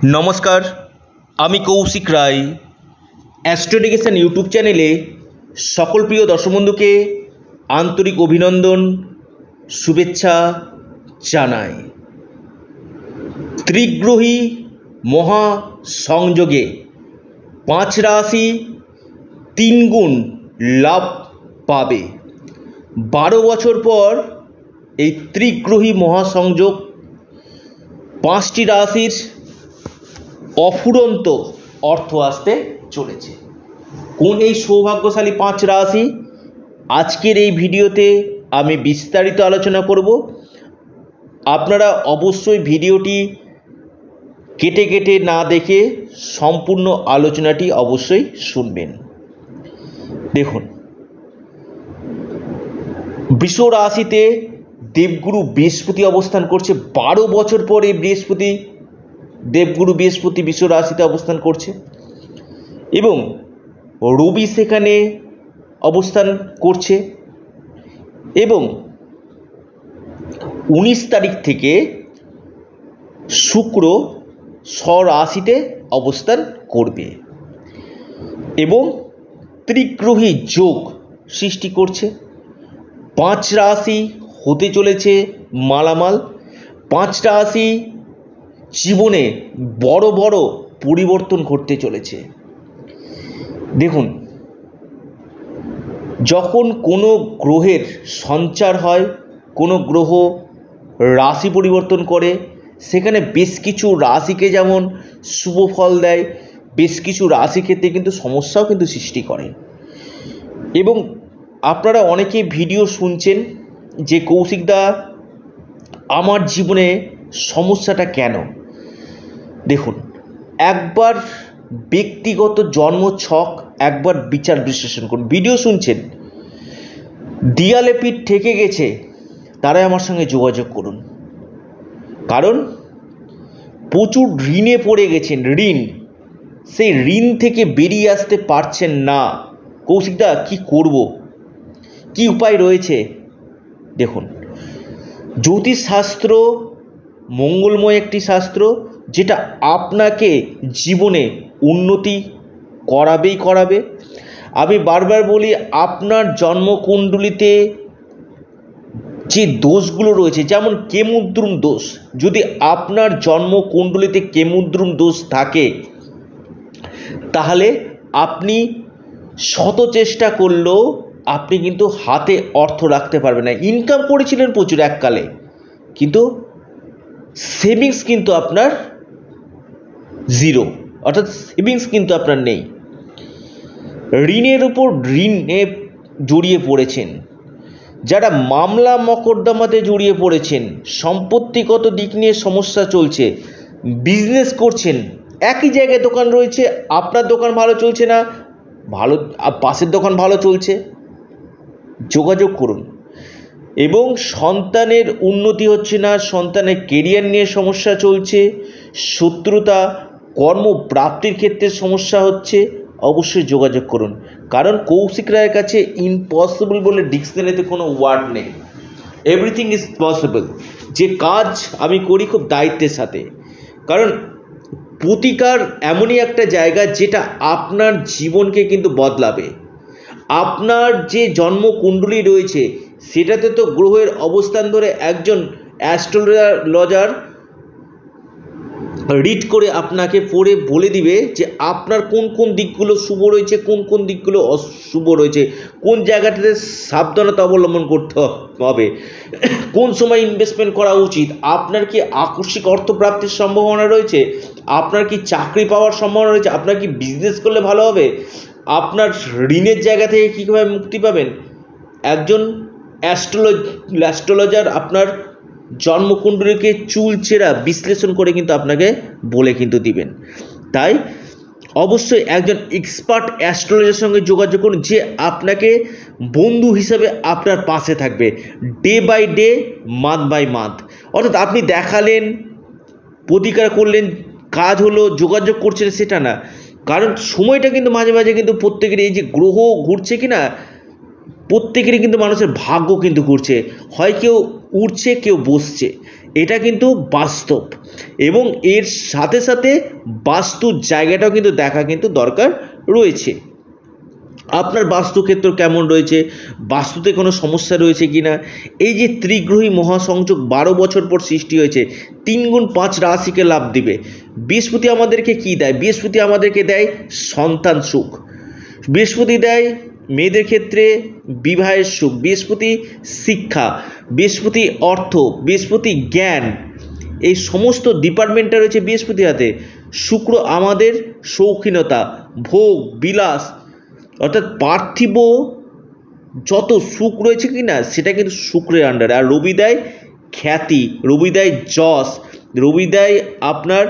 নমস্কার, আমি কৌশিক রায়। অ্যাস্ট্রোডিকেশন ইউটিউব চ্যানেলে সকল প্রিয় দর্শক বন্ধুকে আন্তরিক অভিনন্দন, শুভেচ্ছা জানাই। ত্রিগ্রহী মহাসংযোগে 5 রাশি 3 গুণ লাভ পাবে। 12 বছর পর এই ত্রিগ্রহী মহাসংযোগ 5টি রাশির অফুরন্ত অর্থ আসতে চলেছে। কোন এই সৌভাগ্যশালী 5 রাশি আজকের এই ভিডিওতে আমি বিস্তারিত আলোচনা করব। আপনারা অবশ্যই ভিডিওটি কেটে কেটে না দেখে সম্পূর্ণ আলোচনাটি অবশ্যই শুনবেন। দেখুন, বৃষ রাশিতে দেবগুরু বৃহস্পতি অবস্থান করছে। 12 বছর পরে দেবগুরু বৃহস্পতি বৃষ রাশিতে অবস্থান করছে এবং রবি সেখানে অবস্থান করছে এবং 19 তারিখ থেকে শুক্র স্বরাশিতে অবস্থান করবে এবং ত্রিগ্রহী যোগ সৃষ্টি করছে। 5 রাশি হতে চলেছে মালামাল। 5 রাশি জীবনে বড় বড় পরিবর্তন ঘটতে চলেছে। দেখুন, যখন কোনো গ্রহের সঞ্চার হয়, কোনো গ্রহ রাশি পরিবর্তন করে, সেখানে বেশ কিছু রাশিকে যেমন শুভ ফল দেয়, বেশ কিছু রাশি ক্ষেত্রে কিন্তু সমস্যাও কিন্তু সৃষ্টি করে। এবং আপনারা অনেকে ভিডিও শুনছেন যে কৌশিকদা আমার জীবনে সমস্যাটা কেন। দেখুন, একবার ব্যক্তিগত জন্মছক একবার বিচার বিশ্লেষণ করুন। ভিডিও শুনছেন, দেয়ালে পিঠ ঠেকে গেছে, তারাই আমার সঙ্গে যোগাযোগ করুন। কারণ প্রচুর ঋণে পড়ে গেছেন, সেই ঋণ থেকে বেরিয়ে আসতে পারছেন না। কৌশিকদা কি করব, কি উপায় রয়েছে? দেখুন, জ্যোতিষশাস্ত্র মঙ্গলময় একটি শাস্ত্র, যেটা আপনাকে জীবনে উন্নতি করাবে। আমি বারবার বলি, আপনার জন্মকুণ্ডলিতে যে দোষগুলো রয়েছে, যেমন কেমুদ্রুম দোষ, যদি আপনার জন্মকুণ্ডলিতে কেমুদ্রুম দোষ থাকে তাহলে আপনি শত চেষ্টা করলেও আপনি কিন্তু হাতে অর্থ রাখতে পারবেন না। ইনকাম করেছিলেন প্রচুর এককালে, কিন্তু সেভিংস কিন্তু আপনার জিরো, অর্থাৎ সেভিংস কিন্তু আপনার নেই। ঋণের উপর ঋণে জড়িয়ে পড়েছেন, যারা মামলা মকদ্দমাতে জড়িয়ে পড়েছেন, সম্পত্তিগত দিক নিয়ে সমস্যা চলছে, বিজনেস করছেন, একই জায়গায় দোকান রয়েছে, আপনার দোকান ভালো চলছে না, পাশের দোকান ভালো চলছে, যোগাযোগ করুন। এবং সন্তানের উন্নতি হচ্ছে না, সন্তানের কেরিয়ার নিয়ে সমস্যা চলছে, শত্রুতা, কর্মপ্রাপ্তির ক্ষেত্রে সমস্যা হচ্ছে, অবশ্যই যোগাযোগ করুন। কারণ কৌশিক রায়ের কাছে ইম্পসিবল বলে ডিকশনারিতে কোনো ওয়ার্ড নেই। Everything is possible. যে কাজ আমি করি খুব দায়িত্বের সাথে, কারণ প্রতিকার এমনই একটা জায়গা যেটা আপনার জীবনকে কিন্তু বদলাবে। আপনার যে জন্মকুণ্ডলী রয়েছে সেটাতে তো গ্রহের অবস্থান ধরে একজন অ্যাস্ট্রোলজার রিড করে আপনাকে পড়ে বলে দিবে যে আপনার কোন কোন দিকগুলো শুভ রয়েছে, কোন কোন দিকগুলো অশুভ রয়েছে, কোন জায়গাটাতে সাবধানতা অবলম্বন করতে হবে, কোন সময় ইনভেস্টমেন্ট করা উচিত, আপনার কি আকস্মিক অর্থপ্রাপ্তির সম্ভাবনা রয়েছে, আপনার কি চাকরি পাওয়ার সম্ভাবনা রয়েছে, আপনার কি বিজনেস করলে ভালো হবে, আপনার ঋণের জায়গা থেকে কীভাবে মুক্তি পাবেন। একজন অ্যাস্ট্রোলজার আপনার জন্মকুণ্ডলীকে চুলচেরা বিশ্লেষণ করে কিন্তু আপনাকে বলে কিন্তু দিবেন। তাই অবশ্যই একজন এক্সপার্ট অ্যাস্ট্রোলজারের সঙ্গে যোগাযোগ করুন, যে আপনাকে বন্ধু হিসাবে আপনার পাশে থাকবে day by day, month by month. অর্থাৎ আপনি দেখালেন, প্রতিকার করলেন, কাজ হলো, যোগাযোগ করছেন সেটা না। কারণ সময়টা কিন্তু মাঝে মাঝে কিন্তু প্রত্যেকের এই যে গ্রহ ঘুরছে কি না, প্রত্যেকেরই কিন্তু মানুষের ভাগ্য কিন্তু ঘুরছে, হয় কেউ উঠছে কেউ বসছে। এটা কিন্তু বাস্তব, এবং এর সাথে সাথে বাস্তুর জায়গাটাও কিন্তু দেখা কিন্তু দরকার রয়েছে। আপনার বাস্তুক্ষেত্র কেমন রয়েছে, বাস্তুতে কোনো সমস্যা রয়েছে কি না। এই যে ত্রিগ্রহী মহাসংযোগ 12 বছর পর সৃষ্টি হয়েছে, 3 গুণ 5 রাশিকে লাভ দিবে। বৃহস্পতি আমাদেরকে কি দেয়? বৃহস্পতি আমাদেরকে দেয় সন্তান সুখ, বৃহস্পতি দেয় মেয়েদের ক্ষেত্রে বিবাহের সুখ, বৃহস্পতি শিক্ষা, বৃহস্পতি অর্থ, বৃহস্পতি জ্ঞান, এই সমস্ত ডিপার্টমেন্টটা রয়েছে বৃহস্পতির হাতে। শুক্র আমাদের শৌখিনতা, ভোগ বিলাস, অর্থাৎ পার্থিব যত সুখ রয়েছে কি না সেটা কিন্তু শুক্রের আন্ডারে। আর রবি দেয় খ্যাতি, রবি দেয় যশ, রবি দেয় আপনার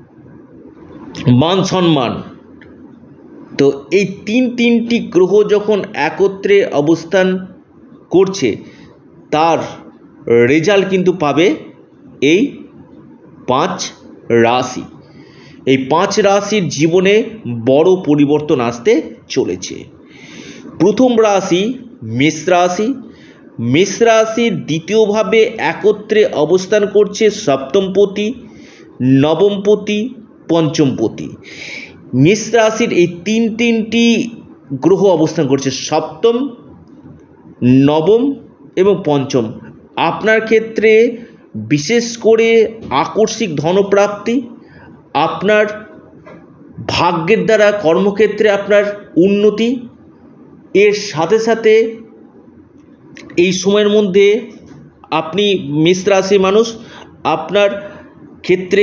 মান সম্মান। তো এই তিনটি গ্রহ যখন একত্রে অবস্থান করছে, তার রেজাল্ট কিন্তু পাবে এই 5 রাশি। এই 5 রাশির জীবনে বড় পরিবর্তন আসতে চলেছে। প্রথম রাশি মেষ রাশি। মেষ রাশির দ্বিতীয়ভাবে একত্রে অবস্থান করছে সপ্তমপতি, নবমপতি, পঞ্চমপতি। মেষ রাশির এই তিনটি গ্রহ অবস্থান করছে, সপ্তম, নবম এবং পঞ্চম। আপনার ক্ষেত্রে বিশেষ করে আকস্মিক ধনপ্রাপ্তি, আপনার ভাগ্যের দ্বারা কর্মক্ষেত্রে আপনার উন্নতি, এর সাথে সাথে এই সময়ের মধ্যে আপনি মেষ রাশির মানুষ, আপনার ক্ষেত্রে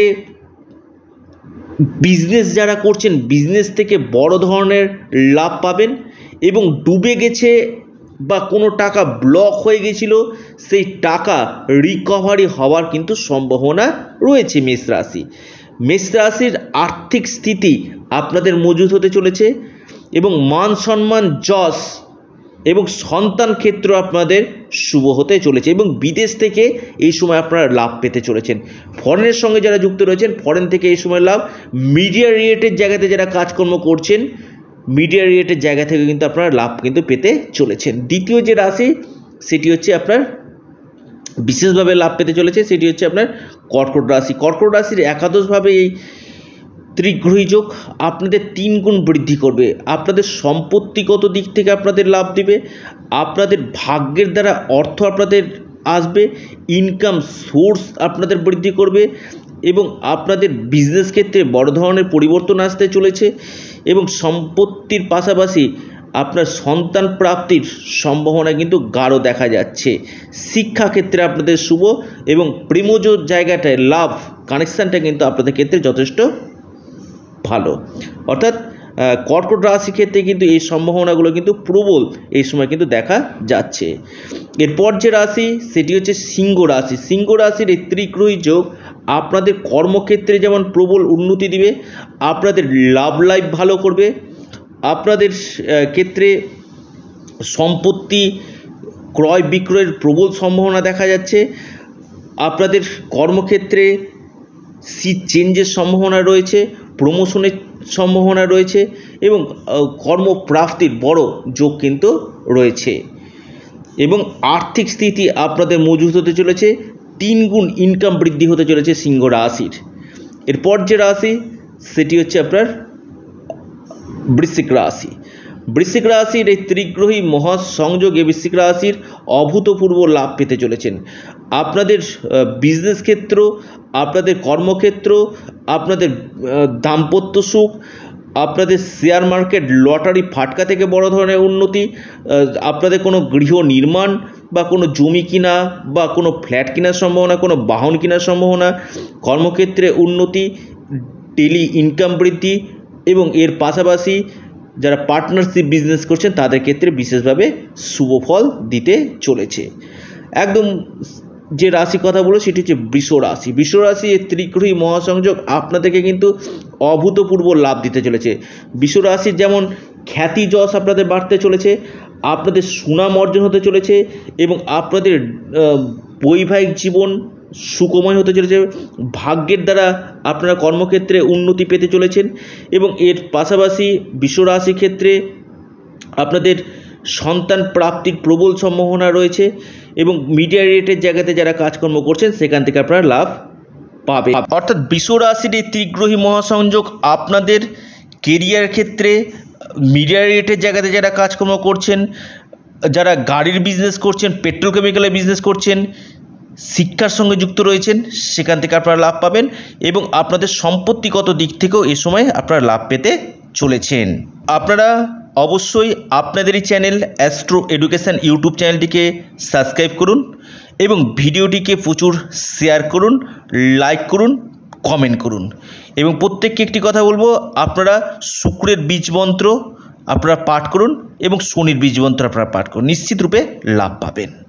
বিজনেস যারা করছেন, বিজনেস থেকে বড় ধরনের লাভ পাবেন, এবং ডুবে গেছে বা কোনো টাকা ব্লক হয়ে গেছিল, সেই টাকা রিকভারি হওয়ার কিন্তু সম্ভাবনা রয়েছে মেষ রাশি। মেষ রাশির আর্থিক স্থিতি আপনাদের মজবুত হতে চলেছে, এবং মান সম্মান, যশ এবং সন্তান ক্ষেত্র আপনাদের শুভ হতে চলেছে, এবং বিদেশ থেকে এই সময় আপনারা লাভ পেতে চলেছেন। ফরেনের সঙ্গে যারা যুক্ত রয়েছেন, ফরেন থেকে এই সময় লাভ। মিডিয়া রিলেটেড জায়গাতে যারা কাজকর্ম করছেন, মিডিয়া রিলেটেড জায়গা থেকে কিন্তু আপনারা লাভ কিন্তু পেতে চলেছেন। দ্বিতীয় যে রাশি সেটি হচ্ছে আপনার বিশেষভাবে লাভ পেতে চলেছে, সেটি হচ্ছে আপনার কর্কট রাশি। কর্কট রাশির একাদশভাবে এই ত্রিগ্রহী যোগ আপনাদের 3 গুণ বৃদ্ধি করবে। আপনাদের সম্পত্তিগত দিক থেকে আপনাদের লাভ দিবে, আপনাদের ভাগ্যের দ্বারা অর্থ আপনাদের আসবে, ইনকাম সোর্স আপনাদের বৃদ্ধি করবে, এবং আপনাদের বিজনেস ক্ষেত্রে বড় ধরনের পরিবর্তন আসতে চলেছে, এবং সম্পত্তির পাশাপাশি আপনার সন্তান প্রাপ্তির সম্ভাবনা কিন্তু গাঢ় দেখা যাচ্ছে। শিক্ষাক্ষেত্রে আপনাদের শুভ, এবং প্রেমজ জায়গাটায় লাভ কানেকশানটা কিন্তু আপনাদের ক্ষেত্রে যথেষ্ট ভালো। অর্থাৎ কর্কট রাশি ক্ষেত্রে কিন্তু এই সম্ভাবনাগুলো কিন্তু প্রবল এই সময় কিন্তু দেখা যাচ্ছে। এরপর যে রাশি সেটি হচ্ছে সিংহ রাশি। সিংহ রাশির এই ত্রিগ্রহী যোগ আপনাদের কর্মক্ষেত্রে যেমন প্রবল উন্নতি দিবে, আপনাদের লাভ লাইফ ভালো করবে, আপনাদের ক্ষেত্রে সম্পত্তি ক্রয় বিক্রয়ের প্রবল সম্ভাবনা দেখা যাচ্ছে, আপনাদের কর্মক্ষেত্রে সিট চেঞ্জের সম্ভাবনা রয়েছে, প্রমোশনের সম্ভাবনা রয়েছে, এবং কর্মপ্রাপ্তির বড় যোগ কিন্তু রয়েছে, এবং আর্থিক স্থিতি আপনাদের মজবুত হতে চলেছে। 3 গুণ ইনকাম বৃদ্ধি হতে চলেছে সিংহ রাশির। এরপর যে রাশি সেটি হচ্ছে আপনার বৃশ্চিক রাশি। বৃশ্চিক রাশির এই ত্রিগ্রহী মহাসংযোগে বৃশ্চিক রাশির অভূতপূর্ব লাভ পেতে চলেছেন। আপনাদের বিজনেস ক্ষেত্র, আপনাদের কর্মক্ষেত্র, আপনাদের দাম্পত্য সুখ, আপনাদের শেয়ার মার্কেট, লটারি ফাটকা থেকে বড় ধরনের উন্নতি, আপনাদের কোনো গৃহ নির্মাণ বা কোনো জমি কিনা বা কোনো ফ্ল্যাট কেনার সম্ভাবনা, কোনো বাহন কেনার সম্ভাবনা, কর্মক্ষেত্রে উন্নতি, ডেলি ইনকাম বৃদ্ধি, এবং এর পাশাপাশি যারা পার্টনারশিপ বিজনেস করছেন তাদের ক্ষেত্রে বিশেষভাবে শুভ ফল দিতে চলেছে। একদম যে রাশি কথা বলো সেটি হচ্ছে বৃষ রাশি। বৃষ রাশি এই ত্রিগ্রহী মহাসংযোগ আপনাদেরকে কিন্তু অভূতপূর্ব লাভ দিতে চলেছে। বৃষ রাশির যেমন খ্যাতি যশ আপনাদের বাড়তে চলেছে, আপনাদের সুনাম অর্জন হতে চলেছে, এবং আপনাদের বৈবাহিক জীবন সুখময় হতে চলেছে, ভাগ্যের দ্বারা আপনারা কর্মক্ষেত্রে উন্নতি পেতে চলেছেন, এবং এর পাশাপাশি বৃষ রাশি ক্ষেত্রে আপনাদের সন্তান প্রাপ্তির প্রবল সম্ভাবনা রয়েছে এবং মিডিয়া রিলেটেড জায়গাতে যারা কাজকর্ম করছেন সেখান থেকে আপনারা লাভ পাবে। অর্থাৎ বৃষ রাশির এই ত্রিগ্রহী মহাসংযোগ আপনাদের কেরিয়ার ক্ষেত্রে, মিডিয়া রিলেটেড জায়গাতে যারা কাজকর্ম করছেন, যারা গাড়ির বিজনেস করছেন, পেট্রোকেমিক্যালের বিজনেস করছেন, শিক্ষার সঙ্গে যুক্ত রয়েছেন, সেখান থেকে আপনারা লাভ পাবেন এবং আপনাদের সম্পত্তিগত দিক থেকেও এ সময় আপনারা লাভ পেতে চলেছেন। আপনারা অবশ্যই আপনাদেরই চ্যানেল অ্যাস্ট্রো এডুকেশান ইউটিউব চ্যানেলটিকে সাবস্ক্রাইব করুন এবং ভিডিওটিকে প্রচুর শেয়ার করুন, লাইক করুন, কমেন্ট করুন এবং প্রত্যেককে একটি কথা বলবো, আপনারা শুক্রের বীজ মন্ত্র আপনারা পাঠ করুন এবং শনির বীজ মন্ত্র আপনারা পাঠ করুন, নিশ্চিত রূপে লাভ পাবেন।